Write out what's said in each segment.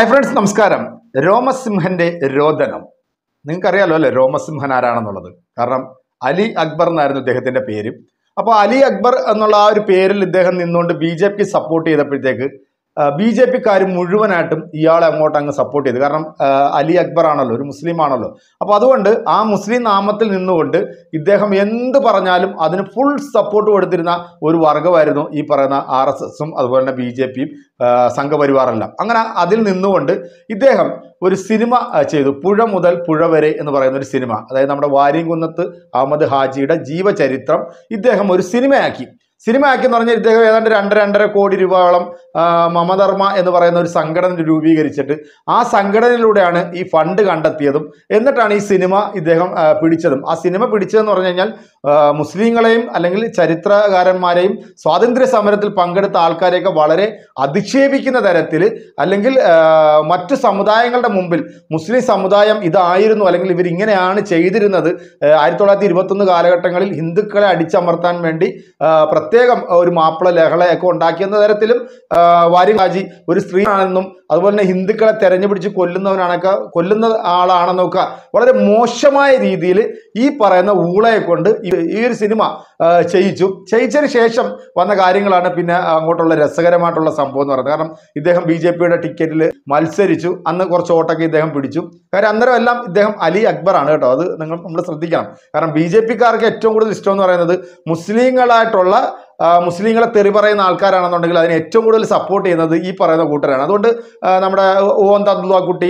Hi friends, നമസ്കാരം. രോമസിംഹന്റെ രോദനം നിങ്ങൾക്കറിയാലോ അല്ലേ? രോമസിംഹൻ ആരാണെന്നുള്ളത്. കാരണം അലി അക്ബർ എന്നായിരുന്നു ഇദ്ദേഹത്തിന്റെ പേര്. അപ്പോൾ അലി അക്ബർ എന്നുള്ള ആ ഒരു പേരിൽ ഇദ്ദേഹം നിന്നുകൊണ്ട് BJP സപ്പോർട്ട് ചെയ്തപ്പോഴത്തേക്ക് BJP-ക്കാർ മുഴുവനായിട്ടും ഇയാളെ അങ്ങ് സപ്പോർട്ട് ചെയ്തു. കാരണം അലി അക്ബർ ആണല്ലോ, ഒരു മുസ്ലിം ആണല്ലോ. അപ്പോൾ അതുകൊണ്ട് ആ മുസ്ലിം നാമത്തിൽ നിന്നുകൊണ്ട് ഇദ്ദേഹം എന്ത് പറഞ്ഞാലും അതിന് ഫുൾ സപ്പോർട്ട് കൊടുത്തിരുന്ന ഒരു വർഗമായിരുന്നു ഈ പറയുന്ന RSSും അതുപോലെ തന്നെ BJP-യും സംഘപരിവാറെല്ലാം. അങ്ങനെ അതിൽ നിന്നുകൊണ്ട് ഇദ്ദേഹം ഒരു സിനിമ ചെയ്തു, പുഴ മുതൽ പുഴ വരെ എന്ന് പറയുന്ന ഒരു സിനിമ. അതായത് നമ്മുടെ വാര്യംകുന്നത്ത് അഹമ്മദ് ഹാജിയുടെ ജീവചരിത്രം ഇദ്ദേഹം ഒരു സിനിമയാക്കി എന്ന് പറഞ്ഞാൽ ഇദ്ദേഹം ഏതാണ്ട് 2.5 കോടി രൂപയോളം മമധർമ്മ എന്ന് പറയുന്ന ഒരു സംഘടന രൂപീകരിച്ചിട്ട് ആ സംഘടനയിലൂടെയാണ് ഈ ഫണ്ട് കണ്ടെത്തിയതും എന്നിട്ടാണ് ഈ സിനിമ ഇദ്ദേഹം പിടിച്ചതും. ആ സിനിമ പിടിച്ചതെന്ന് പറഞ്ഞു കഴിഞ്ഞാൽ മുസ്ലിങ്ങളെയും അല്ലെങ്കിൽ ചരിത്രകാരന്മാരെയും സ്വാതന്ത്ര്യ സമരത്തിൽ പങ്കെടുത്ത ആൾക്കാരെയൊക്കെ വളരെ അധിക്ഷേപിക്കുന്ന തരത്തിൽ, അല്ലെങ്കിൽ മറ്റു സമുദായങ്ങളുടെ മുമ്പിൽ മുസ്ലിം സമുദായം ഇതായിരുന്നു അല്ലെങ്കിൽ ഇവരിങ്ങനെയാണ് ചെയ്തിരുന്നത്, 1921 കാലഘട്ടങ്ങളിൽ ഹിന്ദുക്കളെ അടിച്ചമർത്താൻ വേണ്ടി പ്രത്യേകം ഒരു മാപ്പിള ലഹളയൊക്കെ ഉണ്ടാക്കിയെന്ന തരത്തിലും വാര്യം ഹാജി ഒരു സ്ത്രീ ആണെന്നും അതുപോലെ തന്നെ ഹിന്ദുക്കളെ തെരഞ്ഞുപിടിച്ച് കൊല്ലുന്ന ആളാണെന്നൊക്കെ വളരെ മോശമായ രീതിയിൽ ഈ പറയുന്ന ഊളയെ കൊണ്ട് ഈ ഒരു സിനിമ ചെയ്യിച്ചതിന് ശേഷം വന്ന കാര്യങ്ങളാണ് പിന്നെ അങ്ങോട്ടുള്ള രസകരമായിട്ടുള്ള സംഭവം എന്ന് പറയുന്നത്. കാരണം ഇദ്ദേഹം BJP-യുടെ ടിക്കറ്റിൽ മത്സരിച്ചു, അന്ന് കുറച്ച് വോട്ടൊക്കെ ഇദ്ദേഹം പിടിച്ചു. കാര്യം അന്നേരം എല്ലാം ഇദ്ദേഹം അലി അക്ബർ ആണ് കേട്ടോ, അത് നമ്മൾ ശ്രദ്ധിക്കണം. കാരണം BJP-ക്കാർക്ക് ഏറ്റവും കൂടുതൽ ഇഷ്ടം എന്ന് പറയുന്നത് മുസ്ലിങ്ങളെ തെറി പറയുന്ന ആൾക്കാരാണെന്നുണ്ടെങ്കിൽ അതിനെ ഏറ്റവും കൂടുതൽ സപ്പോർട്ട് ചെയ്യുന്നത് ഈ പറയുന്ന കൂട്ടരാണ്. അതുകൊണ്ട് നമ്മുടെ ഓന്താക്കുട്ടി,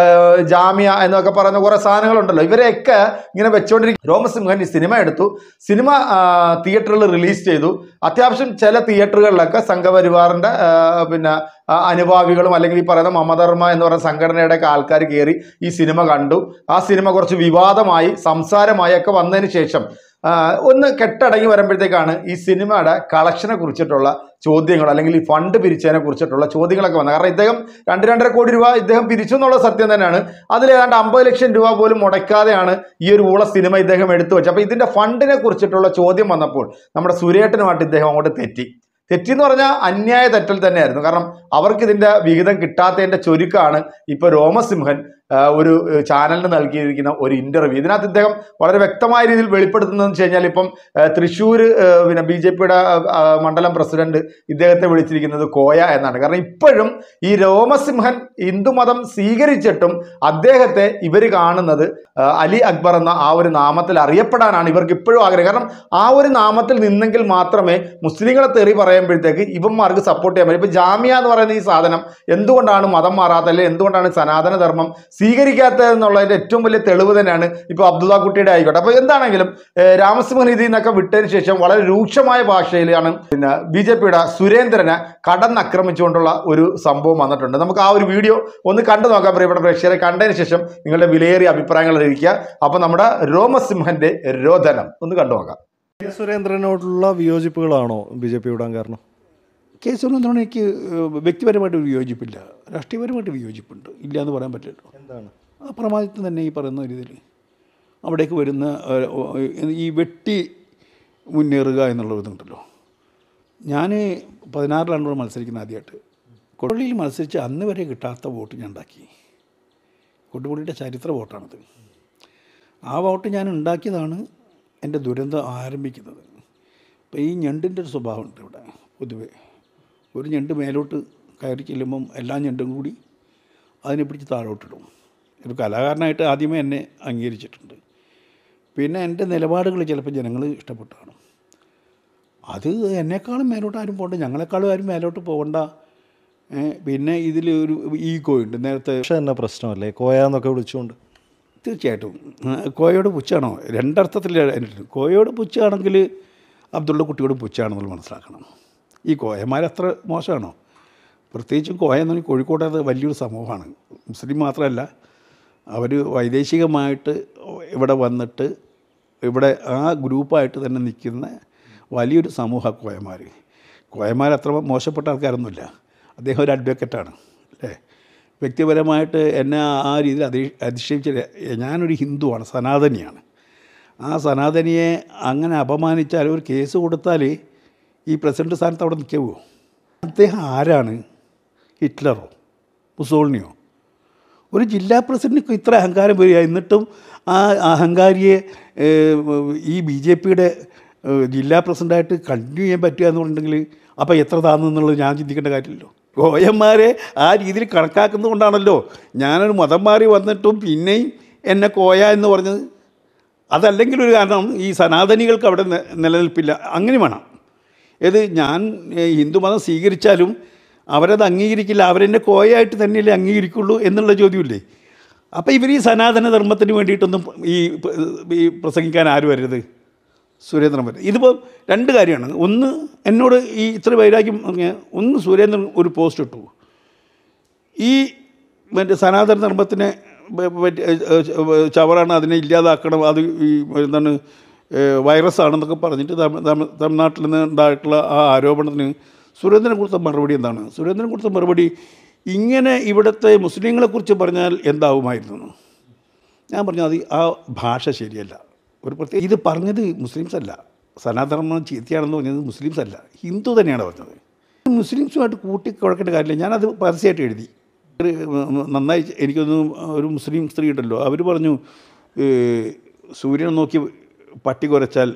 ജാമ്യ എന്നൊക്കെ പറയുന്ന കുറേ സാധനങ്ങളുണ്ടല്ലോ, ഇവരെയൊക്കെ ഇങ്ങനെ വെച്ചുകൊണ്ടിരിക്കും. രോമസിംഹൻ ഈ സിനിമ എടുത്തു, സിനിമ തിയേറ്ററിൽ റിലീസ് ചെയ്തു. അത്യാവശ്യം ചില തിയേറ്ററുകളിലൊക്കെ സംഘപരിവാറിൻ്റെ പിന്നെ അനുഭാവികളും അല്ലെങ്കിൽ ഈ പറയുന്ന മമധർമ്മ എന്ന് പറയുന്ന സംഘടനയുടെയൊക്കെ ആൾക്കാർ കയറി ഈ സിനിമ കണ്ടു. ആ സിനിമ കുറച്ച് വിവാദമായി, സംസാരമായി ഒക്കെ വന്നതിന് ശേഷം ഒന്ന് കെട്ടടങ്ങി വരുമ്പോഴത്തേക്കാണ് ഈ സിനിമയുടെ കളക്ഷനെ കുറിച്ചിട്ടുള്ള ചോദ്യങ്ങൾ അല്ലെങ്കിൽ ഈ ഫണ്ട് പിരിച്ചതിനെ കുറിച്ചിട്ടുള്ള ചോദ്യങ്ങളൊക്കെ വന്നത്. കാരണം ഇദ്ദേഹം 2.5 കോടി രൂപ ഇദ്ദേഹം പിരിച്ചു എന്നുള്ള സത്യം തന്നെയാണ്. അതിലേതാണ്ട് 50 ലക്ഷം രൂപ പോലും മുടക്കാതെയാണ് ഈ ഒരു ഊള സിനിമ ഇദ്ദേഹം എടുത്തു വെച്ചത്. അപ്പോൾ ഇതിൻ്റെ ഫണ്ടിനെ കുറിച്ചിട്ടുള്ള ചോദ്യം വന്നപ്പോൾ നമ്മുടെ സുരേട്ടനുമായിട്ട് ഇദ്ദേഹം അങ്ങോട്ട് തെറ്റിന്ന് പറഞ്ഞാൽ അന്യായ തെറ്റൽ തന്നെയായിരുന്നു. കാരണം അവർക്ക് ഇതിൻ്റെ വിഹിതം കിട്ടാത്തതിൻ്റെ ചുരുക്കമാണ് ഇപ്പോൾ രോമസിംഹൻ ഒരു ചാനലിന് നൽകിയിരിക്കുന്ന ഒരു ഇൻ്റർവ്യൂ. ഇതിനകത്ത് ഇദ്ദേഹം വളരെ വ്യക്തമായ രീതിയിൽ വെളിപ്പെടുത്തുന്നതെന്ന് വെച്ച് കഴിഞ്ഞാൽ ഇപ്പം തൃശ്ശൂർ പിന്നെ BJP-യുടെ മണ്ഡലം പ്രസിഡന്റ് ഇദ്ദേഹത്തെ വിളിച്ചിരിക്കുന്നത് കോയ എന്നാണ്. കാരണം ഇപ്പോഴും ഈ രോമസിംഹൻ ഹിന്ദുമതം സ്വീകരിച്ചിട്ടും അദ്ദേഹത്തെ ഇവർ കാണുന്നത് അലി അക്ബർ എന്ന ആ ഒരു നാമത്തിൽ അറിയപ്പെടാനാണ് ഇവർക്ക് ഇപ്പോഴും ആഗ്രഹം. കാരണം ആ ഒരു നാമത്തിൽ നിന്നെങ്കിൽ മാത്രമേ മുസ്ലിങ്ങളെ തെറി പറയുമ്പോഴത്തേക്ക് ഇവന്മാർക്ക് സപ്പോർട്ട് ചെയ്യാൻ പറ്റും. ഇപ്പോൾ ജാമ്യ എന്ന് പറയുന്ന ഈ സാധനം എന്തുകൊണ്ടാണ് മതം മാറാത്ത, അല്ലെങ്കിൽ എന്തുകൊണ്ടാണ് സനാതന ധർമ്മം സ്വീകരിക്കാത്തതെന്നുള്ളതിൻ്റെ ഏറ്റവും വലിയ തെളിവ് തന്നെയാണ് ഇപ്പോൾ അബ്ദുള്ളക്കുട്ടിയുടെ ആയിക്കോട്ടെ. അപ്പോൾ എന്താണെങ്കിലും രാമസിംഹൻ ഇതിൽ നിന്നൊക്കെ വിട്ടതിന് ശേഷം വളരെ രൂക്ഷമായ ഭാഷയിലാണ് പിന്നെ BJP-യുടെ സുരേന്ദ്രനെ കടന്നാക്രമിച്ചുകൊണ്ടുള്ള ഒരു സംഭവം വന്നിട്ടുണ്ട്. നമുക്ക് ആ ഒരു വീഡിയോ ഒന്ന് കണ്ടു നോക്കാം. പ്രിയപ്പെട്ട പ്രേക്ഷകരെ, കണ്ടതിന് ശേഷം നിങ്ങളുടെ വിലയേറിയ അഭിപ്രായങ്ങൾ അറിയിക്കുക. അപ്പോൾ നമ്മുടെ രോമസിംഹന്റെ രോദനം ഒന്ന് കണ്ടു നോക്കാം. സുരേന്ദ്രനോടുള്ള വിയോജിപ്പുകളാണോ BJP വിടാൻ കാരണം? സുരേന്ദ്രനോട് എനിക്ക് വ്യക്തിപരമായിട്ട് വിയോജിപ്പില്ല, രാഷ്ട്രീയപരമായിട്ട് വിയോജിപ്പുണ്ട്, ഇല്ല എന്ന് പറയാൻ പറ്റില്ലല്ലോ. എന്താണ് അപ്രമാദിത്വം തന്നെ ഈ പറയുന്ന രീതിയിൽ അവിടേക്ക് വരുന്ന ഈ വെട്ടി മുന്നേറുക എന്നുള്ള ഇതുണ്ടല്ലോ. ഞാൻ 16 മത്സരിക്കുന്ന ആദ്യമായിട്ട് കൊടുപള്ളിയിൽ മത്സരിച്ച് അന്ന് വരെ കിട്ടാത്ത വോട്ട് ഞാൻ ഉണ്ടാക്കി. കൊടുപള്ളിയുടെ ചരിത്ര വോട്ടാണത്. ആ വോട്ട് ഞാൻ ഉണ്ടാക്കിയതാണ് എൻ്റെ ദുരന്തം ആരംഭിക്കുന്നത്. അപ്പോൾ ഈ ഞണ്ടിൻ്റെ ഒരു സ്വഭാവമുണ്ട് ഇവിടെ. പൊതുവേ ഒരു ഞണ്ട് മേലോട്ട് കയറി ചെല്ലുമ്പം എല്ലാ ഞണ്ടും കൂടി അതിനെ പിടിച്ച് താഴോട്ടിടും. ഒരു കലാകാരനായിട്ട് ആദ്യമേ എന്നെ അംഗീകരിച്ചിട്ടുണ്ട്. പിന്നെ എൻ്റെ നിലപാടുകൾ ചിലപ്പോൾ ജനങ്ങൾ ഇഷ്ടപ്പെട്ടാണ്. അത് എന്നെക്കാളും മേലോട്ട് ആരും പോകണ്ട, ഞങ്ങളെക്കാളും ആരും മേലോട്ട് പോകണ്ട. പിന്നെ ഇതിൽ ഒരു ഈഗോ ഉണ്ട്. നേരത്തെ എന്നാ പ്രശ്നമല്ലേ കോയാന്നൊക്കെ വിളിച്ചുകൊണ്ട്? തീർച്ചയായിട്ടും കോയോട് പുച്ഛാണോ? രണ്ടർത്ഥത്തിൽ. കോയോട് പുച്ഛാണെങ്കിൽ അബ്ദുള്ള കുട്ടിയോട് പുച്ഛാണെന്നുള്ളത് മനസ്സിലാക്കണം. ഈ കോയന്മാരത്ര മോശമാണോ? പ്രത്യേകിച്ചും കോയ എന്ന് പറഞ്ഞാൽ കോഴിക്കോട് അത് വലിയൊരു സമൂഹമാണ്. മുസ്ലിം മാത്രമല്ല, അവർ വൈദേശികമായിട്ട് ഇവിടെ വന്നിട്ട് ഇവിടെ ആ ഗ്രൂപ്പായിട്ട് തന്നെ നിൽക്കുന്ന വലിയൊരു സമൂഹ കോയന്മാരത്ര മോശപ്പെട്ട ആൾക്കാരൊന്നുമില്ല. അദ്ദേഹം ഒരു അഡ്വക്കറ്റാണ് അല്ലേ. വ്യക്തിപരമായിട്ട് എന്നെ ആ രീതിയിൽ അധിക്ഷേപിച്ച ഞാനൊരു ഹിന്ദുവാണ്, സനാതനിയാണ്. ആ സനാതനിയെ അങ്ങനെ അപമാനിച്ചാൽ, ഒരു കേസ് കൊടുത്താൽ ഈ പ്രസിഡന്റ് സ്ഥാനത്ത് അവിടെ നിൽക്കുമോ? അദ്ദേഹം ആരാണ്? ഹിറ്റ്ലറോ മുസോളിനിയോ? ഒരു ജില്ലാ പ്രസിഡന്റിന് ഇത്ര അഹങ്കാരം വരിക, എന്നിട്ടും ആ അഹങ്കാരിയെ ഈ BJPയുടെ ജില്ലാ പ്രസിഡൻ്റായിട്ട് കണ്ടിന്യൂ ചെയ്യാൻ പറ്റുക എന്ന് പറഞ്ഞിട്ടുണ്ടെങ്കിൽ അപ്പോൾ എത്ര താന്നെന്നുള്ളത് ഞാൻ ചിന്തിക്കേണ്ട കാര്യമില്ലല്ലോ. കോയന്മാരെ ആ രീതിയിൽ കണക്കാക്കുന്നത് കൊണ്ടാണല്ലോ ഞാനൊരു മതം മാറി വന്നിട്ടും പിന്നെയും എന്നെ കോയ എന്ന് പറഞ്ഞത്. അതല്ലെങ്കിൽ ഒരു കാരണം ഈ സനാതനികൾക്ക് അവിടെ നിലനിൽപ്പില്ല. അങ്ങനെ വേണം. ഏത് ഞാൻ ഹിന്ദുമതം സ്വീകരിച്ചാലും അവരത് അംഗീകരിക്കില്ല, അവരെന്നെ കോയായിട്ട് തന്നെയല്ലേ അംഗീകരിക്കുള്ളൂ എന്നുള്ള ചോദ്യമില്ലേ. അപ്പോൾ ഇവർ ഈ സനാതന ധർമ്മത്തിന് വേണ്ടിയിട്ടൊന്നും ഈ പ്രസംഗിക്കാൻ ആരും വരരുത്. സുരേന്ദ്രൻ വരും. ഇതിപ്പോൾ രണ്ട് കാര്യമാണ്. ഒന്ന്, എന്നോട് ഈ ഇത്ര വൈരാഗ്യം പറഞ്ഞാൽ, ഒന്ന് സുരേന്ദ്രൻ ഒരു പോസ്റ്റ് ഇട്ടു, ഈ മറ്റേ സനാതന ധർമ്മത്തിനെ ചവറാണ്, അതിനെ ഇല്ലാതാക്കണം, അത് ഈ എന്താണ് വൈറസാണെന്നൊക്കെ പറഞ്ഞിട്ട് തമിഴ്നാട്ടിൽ നിന്ന് ഉണ്ടായിട്ടുള്ള ആ ആരോപണത്തിന് സുരേന്ദ്രൻ കൊടുത്ത മറുപടി എന്താണ്? സുരേന്ദ്രൻ കൊടുത്ത മറുപടി ഇങ്ങനെ ഇവിടുത്തെ മുസ്ലിങ്ങളെക്കുറിച്ച് പറഞ്ഞാൽ എന്താവുമായിരുന്നു. ഞാൻ പറഞ്ഞു അത് ആ ഭാഷ ശരിയല്ല. ഒരു പ്രത്യേക ഇത് പറഞ്ഞത് മുസ്ലിംസ് അല്ല, സനാതനം ചീത്തയാണെന്ന് പറഞ്ഞത് മുസ്ലിംസ് അല്ല, ഹിന്ദു തന്നെയാണ് പറഞ്ഞത്. മുസ്ലിംസുമായിട്ട് കൂട്ടിക്കുഴക്കേണ്ട കാര്യമില്ല. ഞാനത് പരസ്യമായിട്ട് എഴുതി. നന്നായി എനിക്കൊന്ന് ഒരു മുസ്ലിം സ്ത്രീ ഉണ്ടല്ലോ, അവർ പറഞ്ഞു സൂര്യനെ നോക്കി പട്ടി കുരച്ചാൽ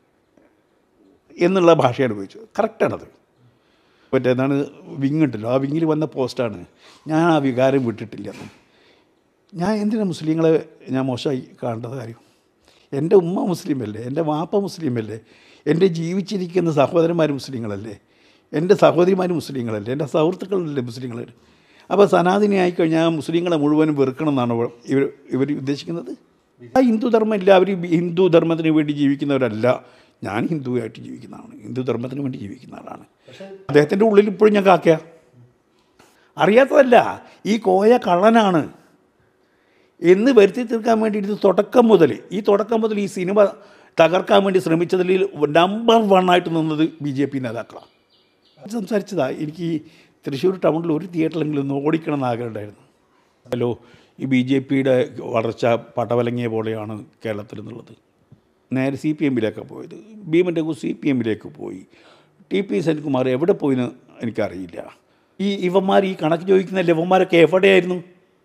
എന്നുള്ള ഭാഷയാണ് ഉപയോഗിച്ചത്. കറക്റ്റാണത്. മറ്റേ എന്താണ് വിങ് ഉണ്ടല്ലോ, ആ വിങ്ങിൽ വന്ന പോസ്റ്റാണ്. ഞാൻ ആ വികാരം വിട്ടിട്ടില്ല. ഞാൻ എന്തിനാണ് മുസ്ലിങ്ങളെ ഞാൻ മോശമായി കാണേണ്ടത് കാര്യം? എൻ്റെ ഉമ്മ മുസ്ലിമല്ലേ, എൻ്റെ വാപ്പ മുസ്ലിമല്ലേ, എൻ്റെ ജീവിച്ചിരിക്കുന്ന സഹോദരന്മാർ മുസ്ലിങ്ങളല്ലേ, എൻ്റെ സഹോദരിമാർ മുസ്ലിങ്ങളല്ലേ, എൻ്റെ സുഹൃത്തുക്കളല്ലേ മുസ്ലിങ്ങൾ. അപ്പോൾ സനാതനി ആയിക്കഴിഞ്ഞാൽ മുസ്ലിങ്ങളെ മുഴുവനും വെറുക്കണം എന്നാണ് ഇവർ ഉദ്ദേശിക്കുന്നത്. ആ ഹിന്ദുധർമ്മം ഇല്ല, അവർ ഹിന്ദു ധർമ്മത്തിന് വേണ്ടി ജീവിക്കുന്നവരല്ല. ഞാൻ ഹിന്ദുവായിട്ട് ജീവിക്കുന്നതാണ്, ഹിന്ദു ധർമ്മത്തിന് വേണ്ടി ജീവിക്കുന്ന ആളാണ്. അദ്ദേഹത്തിൻ്റെ ഉള്ളിൽ ഇപ്പോഴും ഞാൻ കാക്കയ അറിയാത്തതല്ല, ഈ കോയ കള്ളനാണ് എന്ന് വരുത്തി തീർക്കാൻ വേണ്ടിയിട്ട് തുടക്കം മുതൽ ഈ സിനിമ തകർക്കാൻ വേണ്ടി ശ്രമിച്ചതിൽ നമ്പർ 1 ആയിട്ട് നിന്നത് BJP നേതാക്കളാണ്. സംസാരിച്ചതാ. എനിക്ക് തൃശ്ശൂർ ടൗണിൽ ഒരു തിയേറ്ററിലെങ്കിലും ഒന്ന് ഓടിക്കണം എന്ന് ആഗ്രഹം ഉണ്ടായിരുന്നു. ഹലോ, ഈ BJPയുടെ വളർച്ച പടവലങ്ങിയ പോലെയാണ് കേരളത്തിൽ എന്നുള്ളത്. നേരെ CPM-ലേക്കാണ് പോയത്. ഭീമൻ്റെ CPM-ലേക്ക് പോയി. TP സെൻകുമാർ എവിടെ പോയിന്ന് എനിക്കറിയില്ല. ഇവന്മാർ ഈ കണക്ക് ചോദിക്കുന്ന ഇവന്മാരൊക്കെ എവിടെയായിരുന്നു?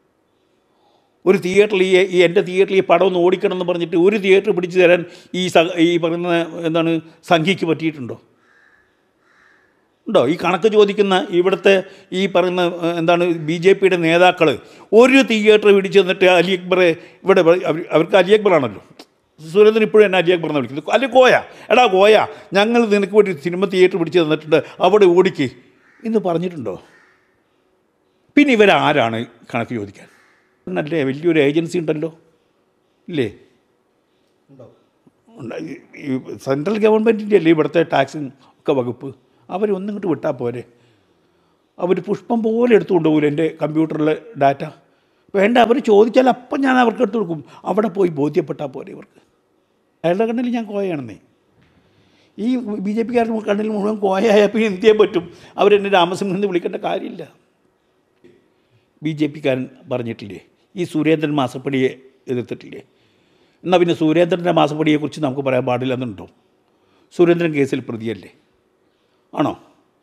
ഒരു തിയേറ്ററിൽ ഈ എൻ്റെ തിയേറ്ററിൽ ഈ പടം ഒന്ന് ഓടിക്കണം എന്ന് പറഞ്ഞിട്ട് ഒരു തിയേറ്റർ പിടിച്ചു തരാൻ ഈ പറയുന്ന എന്താണ് സംഖ്യയ്ക്ക് പറ്റിയിട്ടുണ്ടോ? ഉണ്ടോ? ഈ കണക്ക് ചോദിക്കുന്ന ഇവിടുത്തെ ഈ പറയുന്ന എന്താണ് BJPയുടെ നേതാക്കൾ ഒരു തിയേറ്റർ പിടിച്ച് തന്നിട്ട് അലി അക്ബറെ ഇവിടെ അവർക്ക് അലി അക്ബറാണല്ലോ, സുരേന്ദ്രൻ ഇപ്പോഴും എന്നെ അലി അക്ബർ എന്നാണ് വിളിക്കുന്നത്. അല്ലെ കോയ, എടാ കോയ, ഞങ്ങൾ നിനക്ക് വേണ്ടി സിനിമ തിയേറ്റർ പിടിച്ച് തന്നിട്ടുണ്ട്, അവിടെ ഓടിക്ക് എന്ന് പറഞ്ഞിട്ടുണ്ടോ? പിന്നെ ഇവരാരാണ് കണക്ക് ചോദിക്കാൻ? അല്ലേ, വലിയൊരു ഏജൻസി ഉണ്ടല്ലോ, ഇല്ലേ? ഈ സെൻട്രൽ ഗവൺമെൻറ്റിൻ്റെ അല്ലേ ഇവിടുത്തെ ടാക്സും ഒക്കെ വകുപ്പ്. അവരൊന്നും ഇങ്ങോട്ട് വിട്ടാൽ പോരെ? അവർ പുഷ്പം പോലെ എടുത്തുകൊണ്ട് പോകില്ല എൻ്റെ കമ്പ്യൂട്ടറിലെ ഡാറ്റ. വേണ്ട, അവർ ചോദിച്ചാൽ അപ്പം ഞാൻ അവർക്ക് എടുത്തു കൊടുക്കും. അവിടെ പോയി ബോധ്യപ്പെട്ടാൽ പോരെ ഇവർക്ക്? അയാളുടെ കണ്ണിൽ ഞാൻ കോയയാണെന്നേ. ഈ BJPക്കാരുടെ കണ്ണിൽ മുഴുവൻ കോയയായാൽ പിന്നെ എന്ത് ചെയ്യാൻ പറ്റും? അവരെന്നെ രാമസിംഹൻ എന്ന് വിളിക്കേണ്ട കാര്യമില്ല. BJPക്കാരൻ പറഞ്ഞിട്ടില്ലേ ഈ സുരേന്ദ്രൻ മാസപ്പടിയെ എതിർത്തിട്ടില്ലേ? എന്നാൽ പിന്നെ സുരേന്ദ്രൻ്റെ മാസപ്പടിയെക്കുറിച്ച് നമുക്ക് പറയാൻ പാടില്ലെന്നുണ്ടോ? സുരേന്ദ്രൻ കേസിൽ പ്രതിയല്ലേ? ആണോ?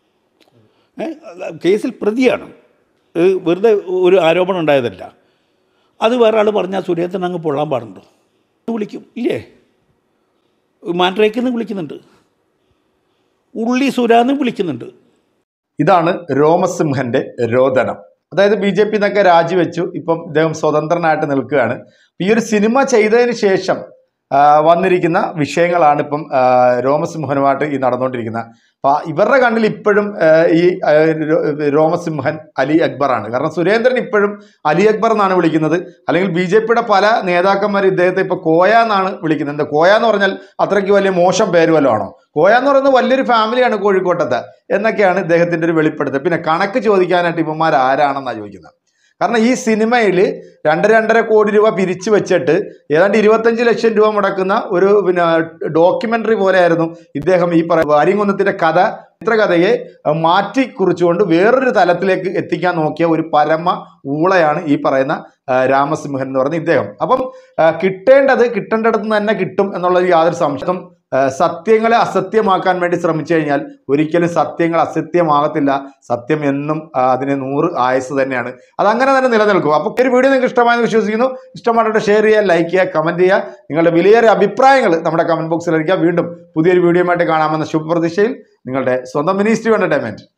കേസിൽ പ്രതിയാണ്. വെറുതെ ഒരു ആരോപണം ഉണ്ടായതല്ല. അത് വേറെ ആൾ പറഞ്ഞാൽ സുരേന്ദ്രൻ അങ്ങ് പൊള്ളാൻ പാടുണ്ടോ? വിളിക്കും ഇല്ലേ? മാൻഡ്രേക്കെന്ന് വിളിക്കുന്നുണ്ട്, ഉള്ളി സുരാന്ന് വിളിക്കുന്നുണ്ട്. ഇതാണ് രോമസിംഹന്റെ രോദനം. അതായത് BJP എന്നൊക്കെ രാജിവെച്ചു, ഇപ്പം ഇദ്ദേഹം സ്വതന്ത്രനായിട്ട് നിൽക്കുകയാണ്. ഈ ഒരു സിനിമ ചെയ്തതിന് ശേഷം വന്നിരിക്കുന്ന വിഷയങ്ങളാണ് ഇപ്പം രോമസിംഹനുമായിട്ട് ഈ നടന്നുകൊണ്ടിരിക്കുന്നത്. അപ്പം ഇവരുടെ കണ്ണിൽ ഇപ്പോഴും ഈ രോമസിംഹൻ അലി അക്ബറാണ്. കാരണം സുരേന്ദ്രൻ ഇപ്പോഴും അലി അക്ബർ എന്നാണ് വിളിക്കുന്നത്. അല്ലെങ്കിൽ BJPയുടെ പല നേതാക്കന്മാർ ഇദ്ദേഹത്തെ ഇപ്പോൾ കോയ എന്നാണ് വിളിക്കുന്നത്. എന്താ കോയ എന്ന് പറഞ്ഞാൽ അത്രയ്ക്ക് വലിയ മോശം പേര് വല്ലതും ആണോ? കോയ എന്ന് പറയുന്നത് വലിയൊരു ഫാമിലിയാണ് കോഴിക്കോട്ടത്തെ എന്നൊക്കെയാണ് ഇദ്ദേഹത്തിൻ്റെ ഒരു വെളിപ്പെടുത്തൽ. പിന്നെ കണക്ക് ചോദിക്കാനായിട്ട് ഇവന്മാർ ആരാണെന്നാണ് ചോദിക്കുന്നത്. കാരണം ഈ സിനിമയിൽ 2-2.5 കോടി രൂപ പിരിച്ചു വെച്ചിട്ട് ഏതാണ്ട് 25 ലക്ഷം രൂപ മുടക്കുന്ന ഒരു ഡോക്യുമെന്ററി പോലെയായിരുന്നു ഇദ്ദേഹം ഈ വാരിയംകുന്നത്തിന്റെ ചിത്രകഥയെ മാറ്റി കുറിച്ചുകൊണ്ട് വേറൊരു തലത്തിലേക്ക് എത്തിക്കാൻ നോക്കിയ ഒരു പരമ ഊളയാണ് ഈ പറയുന്ന രാമസിംഹൻ എന്ന് പറയുന്ന ഇദ്ദേഹം. അപ്പം കിട്ടേണ്ടത് കിട്ടേണ്ടിടത്ത് തന്നെ കിട്ടും എന്നുള്ളത് യാതൊരു സംശയം. സത്യങ്ങളെ അസത്യമാക്കാൻ വേണ്ടി ശ്രമിച്ചു കഴിഞ്ഞാൽ ഒരിക്കലും സത്യങ്ങൾ അസത്യമാകത്തില്ല. സത്യം എന്നും അതിന് 100 ആയുസ് തന്നെയാണ്. അതങ്ങനെ തന്നെ നിലനിൽക്കും. അപ്പോൾ ഒരു വീഡിയോ നിങ്ങൾക്ക് ഇഷ്ടമായെന്ന് വിശ്വസിക്കുന്നു. ഇഷ്ടമായിട്ട് ഷെയർ ചെയ്യുക, ലൈക്ക് ചെയ്യുക, കമൻറ്റ് ചെയ്യുക. നിങ്ങളുടെ വിലയേറിയ അഭിപ്രായങ്ങൾ നമ്മുടെ കമൻറ്റ് ബോക്സിൽ അറിയിക്കുക. വീണ്ടും പുതിയൊരു വീഡിയോയുമായിട്ട് കാണാമെന്ന ശുഭപ്രതീക്ഷയിൽ നിങ്ങളുടെ സ്വന്തം വെനീസ് ടിവി എന്റർടൈൻമെന്റ്.